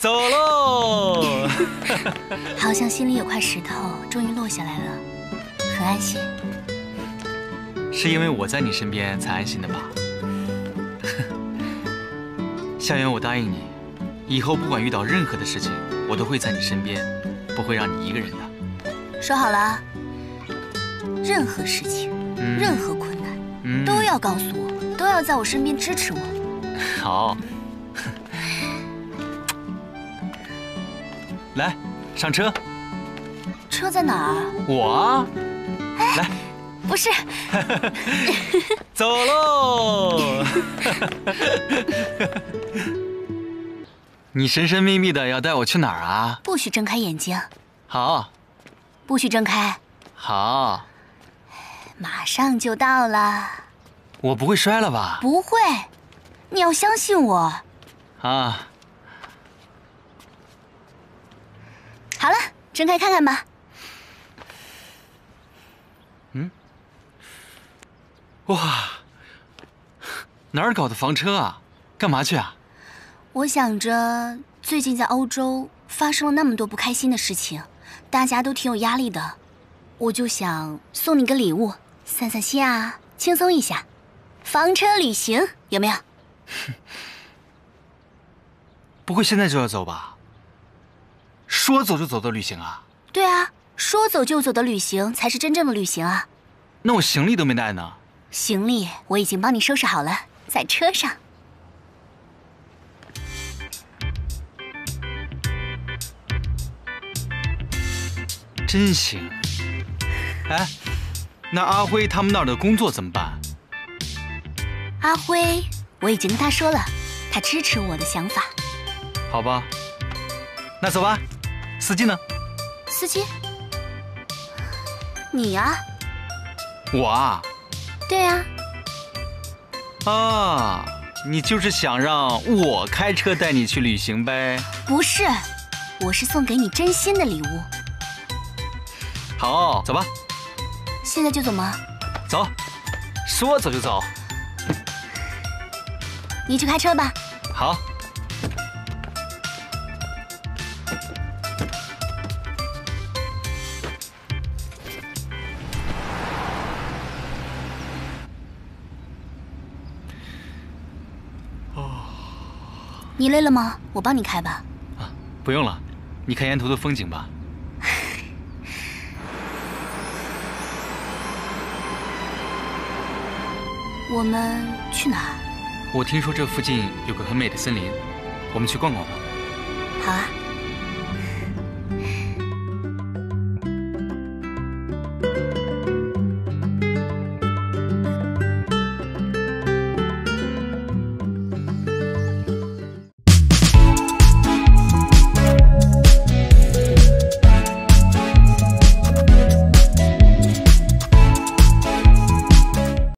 走喽！ 好像心里有块石头终于落下来了，很安心。 是因为我在你身边才安心的吧？夏媛，我答应你，以后不管遇到任何的事情，我都会在你身边，不会让你一个人的。 说好了，任何事情、任何困难，都要告诉我，都要在我身边支持我。 好。来，上车。 车在哪儿？ 我啊。来。 不是。 走喽！你神神秘秘的要带我去哪儿啊？ 不许睁开眼睛。 好。 不许睁开。 好。 马上就到了。 我不会摔了吧？ 不会，你要相信我。 啊。 好了，睁开看看吧。 哇，哪儿搞的房车啊？干嘛去啊？ 我想着最近在欧洲发生了那么多不开心的事情，大家都挺有压力的，我就想送你个礼物，散散心啊，轻松一下。房车旅行有没有？ 不会现在就要走吧？说走就走的旅行啊？ 对啊，说走就走的旅行才是真正的旅行啊。 那我行李都没带呢。 行李我已经帮你收拾好了，在车上。 真行。哎，那阿辉他们那儿的工作怎么办？ 阿辉，我已经跟他说了，他支持我的想法。 好吧，那走吧。司机呢？ 司机？你呀？ 我啊？ 对呀。 啊，你就是想让我开车带你去旅行呗？ 不是，我是送给你真心的礼物。 好，走吧。 现在就走吗？ 走，说走就走。 你去开车吧。 好。 你累了吗？我帮你开吧。 啊，不用了，你看沿途的风景吧。 我们去哪儿？ 我听说这附近有个很美的森林，我们去逛逛吧。 好啊。